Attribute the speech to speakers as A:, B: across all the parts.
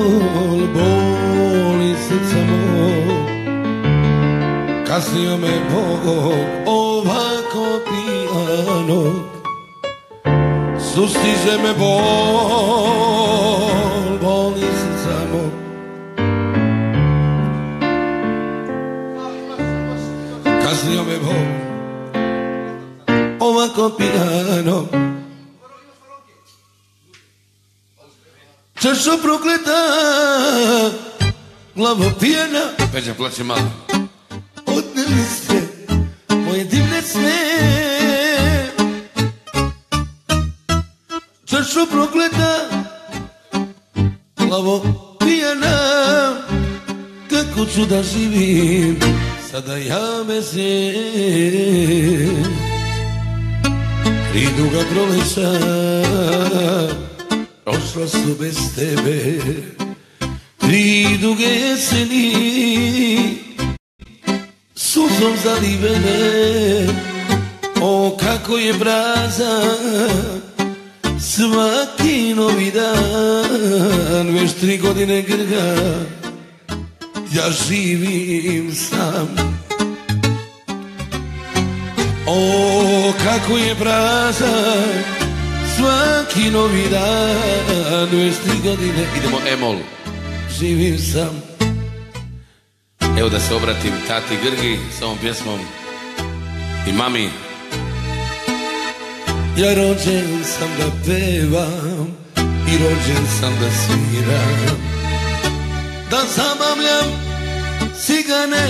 A: bol, boli srca mog. Kaznio me Bog ovako pijanog, sustiže me bol, boli srca mog. Kaznio me Bog ovako pijanog, čašo prokleta, glavo pijena.
B: Peđa plaće malo.
A: Odneli ste moje divne sne, čašo prokleta, glavo pijena. Kako ću da živim sada ja bez nje? Tri duga proleća prošla su bez tebe, tri duge jeseni suzom zalivene. O, kako je prazan svaki novi dan, već 3 godine grga ja živim sam. O, kako je prazan svaki novi dan, već 3 godine
B: Idemo Emol.
A: živim sam.
B: Evo da se obratim tati Grgi s ovom pjesmom i mami.
A: Ja rođen sam da pevam i rođen sam da sviram, da zabavljam cigane.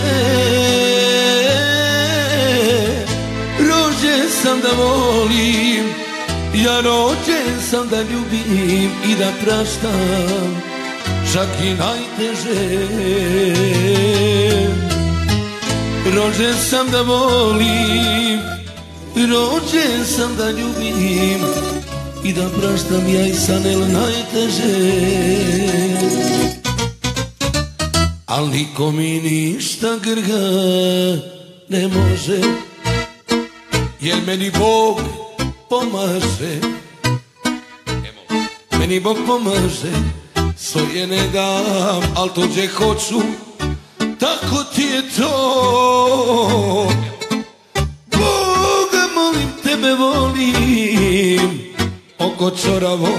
A: Rođen sam da volim, ja rođen sam da ljubim i da praštam, čak i najteže. Rođen sam da volim, rođen sam da ljubim i da praštam, ja i sanel najteže. Al niko mi ništa Grga ne može, jer meni Bog pomaže. Meni Bog pomaže, svoje ne dam, al to gdje hoću, tako ti je to. Boga molim, tebe volim, oko čoravo.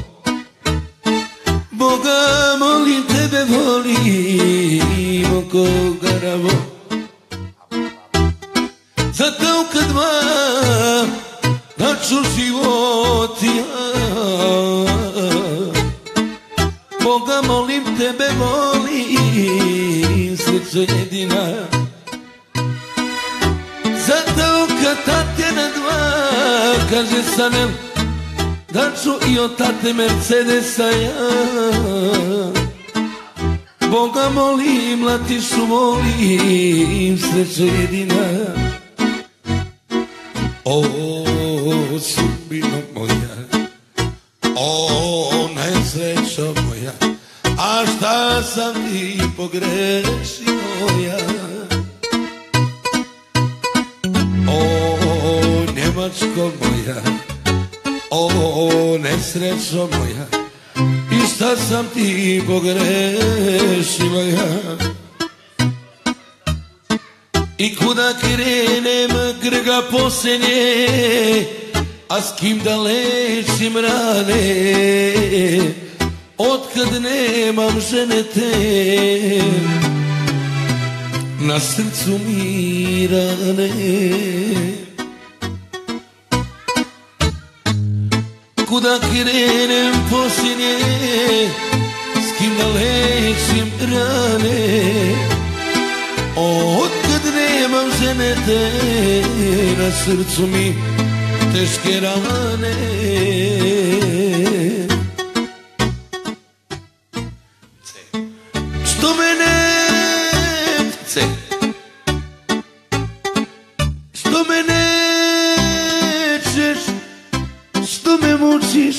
A: Boga molim, tebe volim, oko garavo. Zato kad vam naču život ja, Boga molim, tebe volim, srce jedina. Zato kad tate na dva kaže sanel, da ću i od tate Mercedesa ja. Boga molim, latišu volim, srećo jedina. O, sudbino moja, o, nesrećo moja, a šta sam ti pogrešio ja? O, Njemačko moja, o, nesrećo moja, i šta sam ti pogrešila ja? I kuda krenem Grga posljednje, a s kim da lečim rane, otkad nemam žene te, na srcu mi rane. Kuda krenem posljednje, s kim da lečim rane, otkad nemam žene te, na srcu mi teške rane. Što me neće, što me nećeš, što me mučiš,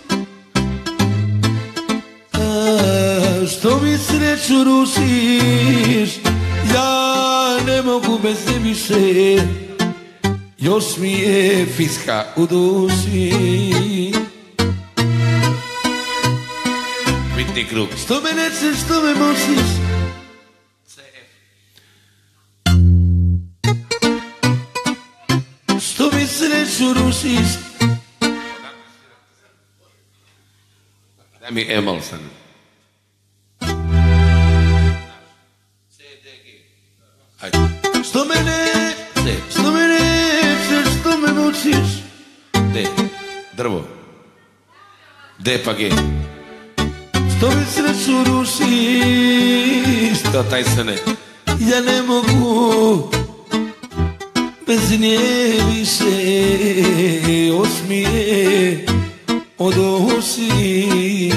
A: što mi sreću rušiš, ja ne mogu bez te više, još mi je fiska u duši.
B: bitni krug.
A: Što me nećeš, što me moćiš. Što mi sreću rušiš.
B: Daj mi emol sad. Hajde.
A: Što me nećeš, što me mučiš.
B: D, drvo. D pa G.
A: Što mi sreću rušiš.
B: To taj se ne.
A: Ja ne mogu bez nje više osmije od uši.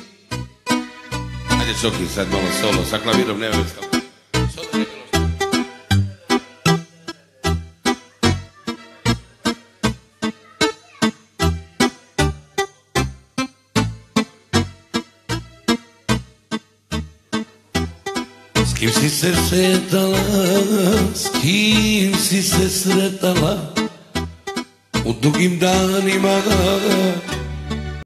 B: Ajde Čoki sad malo solo, sa klavirom nema već kako. Solo ne bilo što.
A: S kim si se šetala, s kim si se sretala u dugim danima